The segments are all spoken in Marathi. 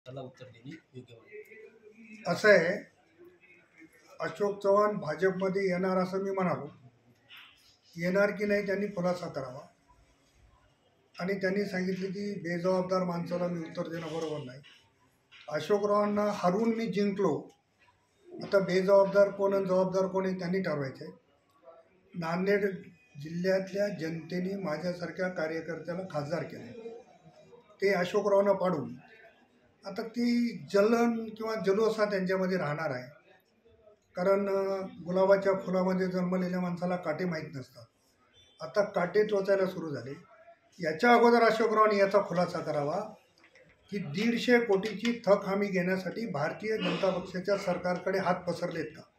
त्याला उत्तर देणे योग्य वाटते। असं आहे, अशोक चव्हाण भाजपमध्ये येणार असं मी म्हणालो, येणार की नाही त्यांनी खुलासा करावा। आणि त्यांनी सांगितले की बेजबाबदार माणसाला मी उत्तर देणं बरोबर नाही। अशोकरावांना हरवून मी जिंकलो, आता बेजबाबदार कोण आणि जबाबदार कोण आहे त्यांनी ठरवायचं आहे। नांदेड जिल्ह्यातल्या जनतेने माझ्यासारख्या कार्यकर्त्याला खासदार केले, ते अशोकरावांना पाडून आता ती जलन किंवा जल्लोषा त्यांच्यामध्ये राहणार आहे। कारण गुलाबाच्या फुलामध्ये जन्मलेल्या माणसाला काटे माहीत नसतात, आता काटे टोचायला सुरू झाले। याच्या अगोदर अशोकरावांनी याचा खुलासा करावा की 150 कोटीची थक हमी घेण्यासाठी भारतीय जनता पक्षाच्या सरकारकडे हात पसरलेत का?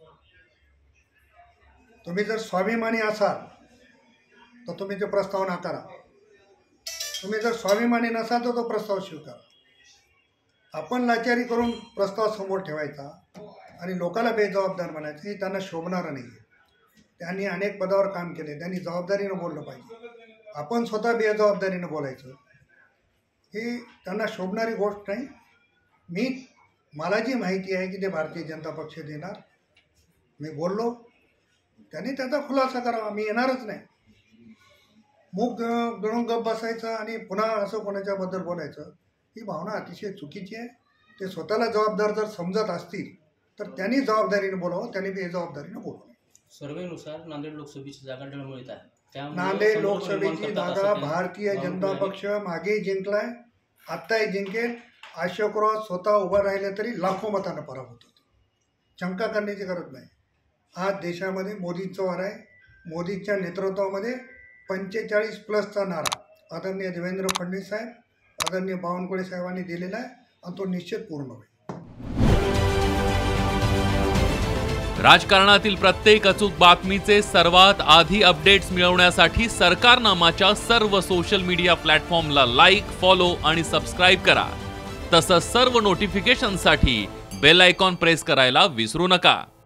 तुम्ही जर स्वाभिमानी असाल तर तुम्ही तो प्रस्ताव नाकारा, तुम्ही जर स्वाभिमानी नसाल तर तो प्रस्ताव स्वीकारा। आपण लाचारी करून प्रस्ताव समोर ठेवायचा आणि लोकांना बेजबाबदार म्हणायचं हे त्यांना शोभणारं नाही आहे। त्यांनी अनेक पदावर काम केले, त्यांनी जबाबदारीनं बोललं पाहिजे। आपण स्वतः बेजबाबदारीनं बोलायचं हे त्यांना शोभणारी गोष्ट नाही। मला जी माहिती आहे की ते भारतीय जनता पक्ष देणार, मी बोललो, त्यांनी त्याचा खुलासा करावा, मी येणारच नाही। मूग गळून गप बसायचं आणि पुन्हा असं कोणाच्याबद्दल बोलायचं ही भावना अतिशय चुकीची आहे। ते स्वतःला जबाबदार जर समजत असतील तर त्यांनी जबाबदारीने बोलावं, त्यांनी बेजबाबदारीने बोलावं। सर्वेनुसार नांदेड लोकसभेची जागा डळमळीत आहे, नांदेड लोकसभेची जागा भारतीय जनता पक्ष मागे जिंकलाय, आत्ताही जिंकेल। अशोकराव स्वतः उभं राहिले तरी लाखो मतांना पराभूत होते, शंका करण्याची गरज नाही। आज देशामध्ये मोदींचं वार आहे, मोदींच्या नेतृत्वामध्ये 45+ नारा आदरणीय देवेंद्र फडणवीस साहेब, आदरणीय बावनकुळे साहेबांनी दिलेला आहे आणि तो निश्चित पूर्ण होईल। राजकारणातील प्रत्येक अचूक बातमीचे सर्वात आधी अपडेट्स मिळवण्यासाठी सरकारनामाच्या सर्व सोशल मीडिया प्लॅटफॉर्मला लाईक, फॉलो आणि सबस्क्राईब करा। तसंच सर्व नोटिफिकेशनसाठी बेल आयकॉन प्रेस करायला विसरू नका।